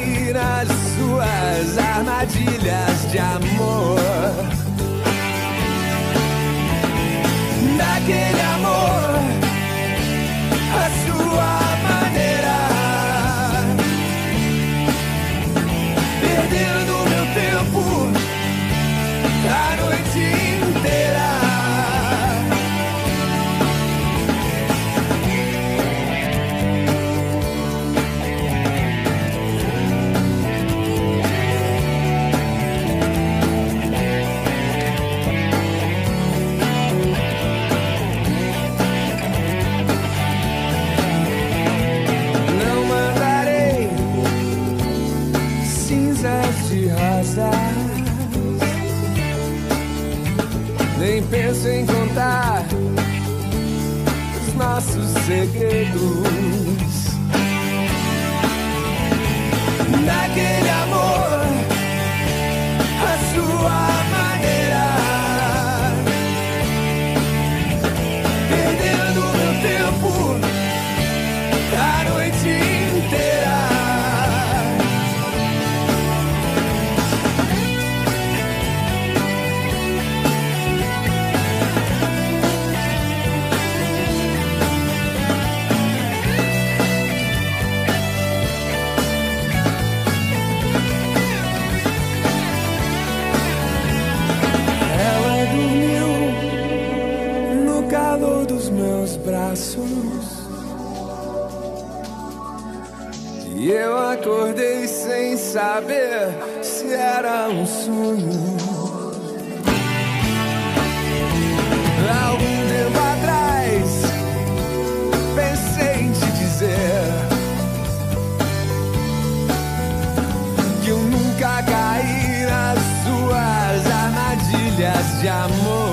cair nas suas armadilhas de amor. Daquele amor, a sua maneira, perdendo meu tempo a noite inteira. Nem penso em contar os nossos segredos. Daquele amor, a sua maneira, perdendo meu tempo a noite inteira. Braços, e eu acordei sem saber se era um sonho. Algum tempo atrás pensei em te dizer que eu nunca caí nas suas armadilhas de amor.